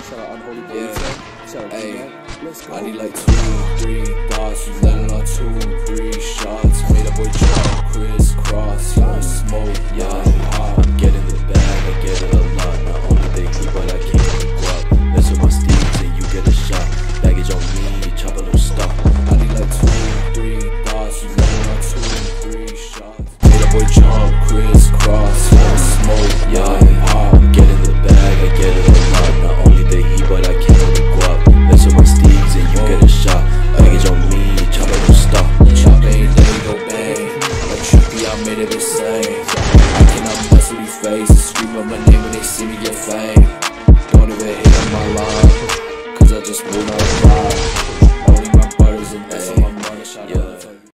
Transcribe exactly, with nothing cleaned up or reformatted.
Shout out Unholy Boy. Yeah. Shout out Hey, Let's go. I need like two, three thoughts. You letting on two, three shots. Made a boy drop, crisscross. You don't smoke, yeah, I'm hot. I'm getting the bag, I get it a lot. Not only they keep, but I can't even go up. Mess with my steeds and you get a shot. Baggage on me, chop a little stop. I need like two, three thoughts. You letting on two, three shots. Made a boy jump, crisscross. You don't smoke, yeah, I'm hot. I'm getting the bag, I get it a lot. Not only they heat, but I can't even go up. Mess with my steeds and you get a shot. Baggage on me, chop a little stop. Chop ain't they go bang. Like trippy, I made it the same. I cannot mess with these faces. Scream out my name when they see me get fame. Don't even hit on my line, cause I just will not lie. Only my brothers and that's on my money. Shout out.